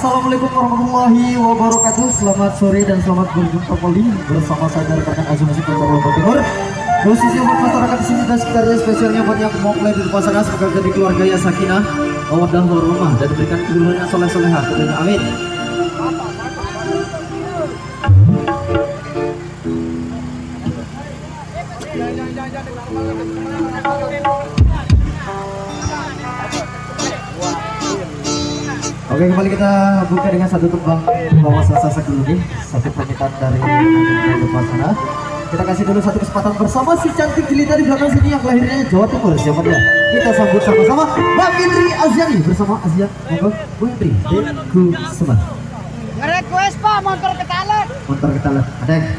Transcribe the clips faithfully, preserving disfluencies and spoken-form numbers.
Assalamualaikum warahmatullahi wabarakatuh. Selamat sore dan selamat berjumpa kembali bersama saya dari rekan Azumasi Kota Lombok Timur. Khususnya buat masyarakat di sini dan sekitarnya, spesialnya buat yang mau mulai di pasangan, semoga jadi keluarga yang sakinah, mawaddah warahmah, dan diberikan keturunan yang soleh solehah. Amin. Oke, kembali kita buka dengan satu tembang bawa sasak dulu nih, satu permintaan dari Pasana. Kita kasih dulu satu kesempatan bersama si cantik jelita di belakang sini yang lahirnya Jawa Timur. Siapa dia? Kita sambut sama-sama Mbak Fitri Aziani bersama Azian. Monggo Bu Fitri, Deku Seman. Nge-request Pak motor ketalet. Motor ketalet, ada yang?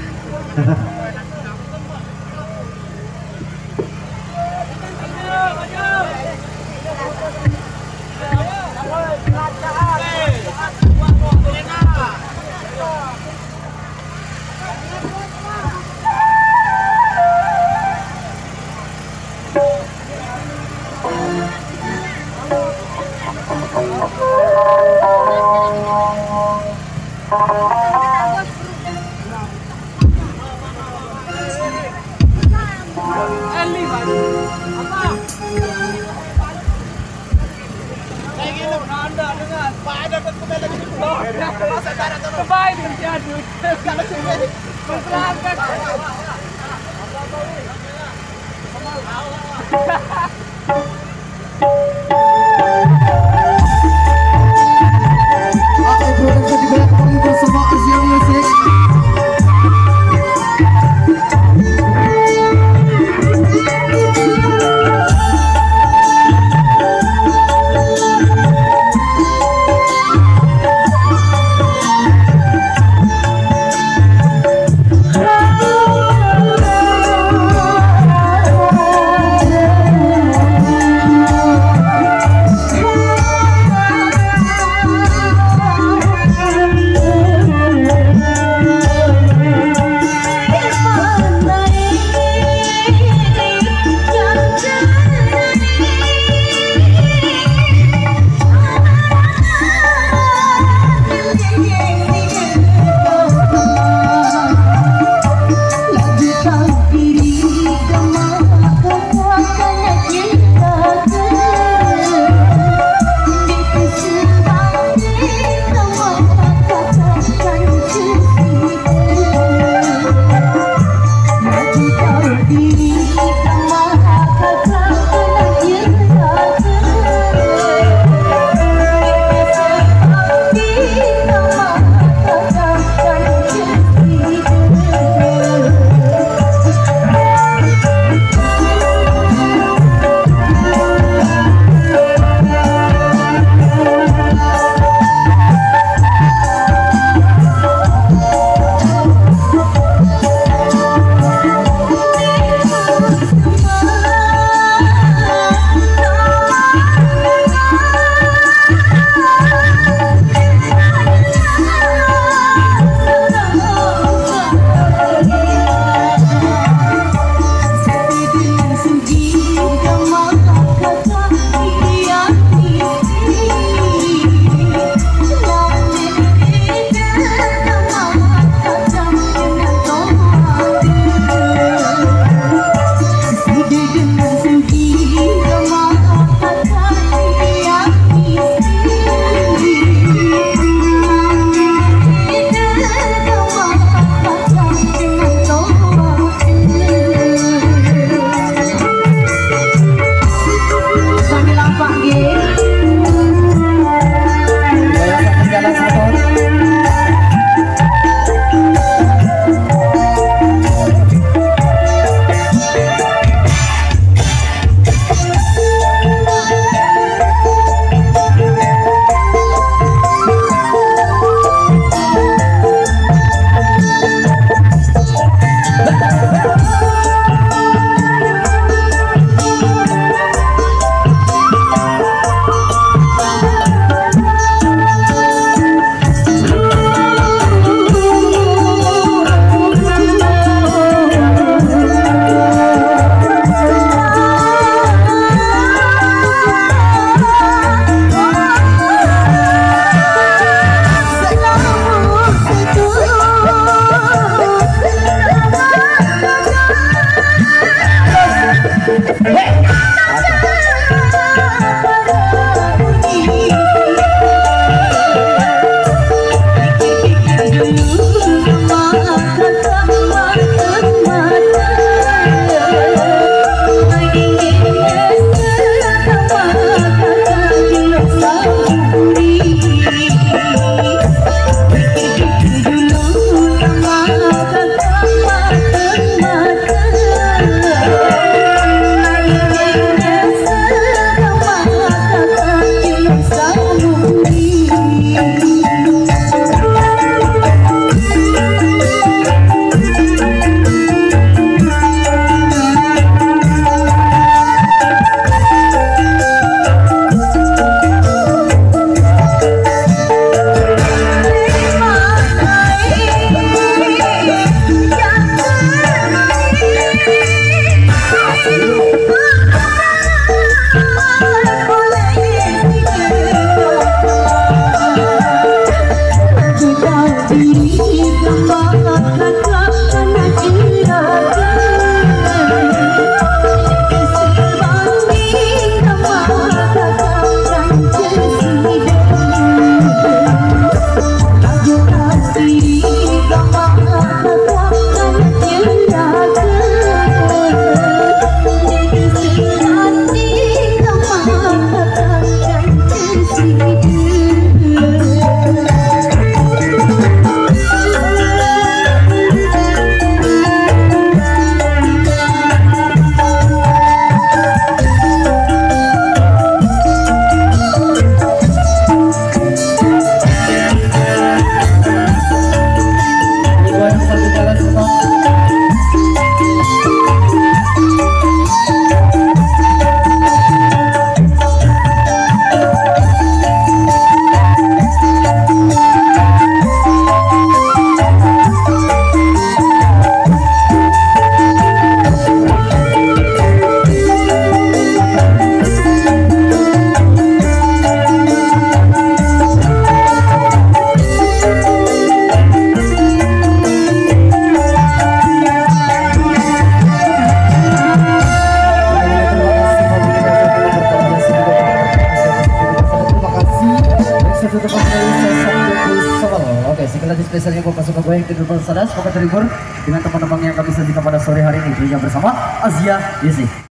spesialnya buat pasukan goyang di luar sana. Semoga terhibur dengan teman-teman yang kami sajikan pada sore hari ini. Tentunya bersama Asia Yesi.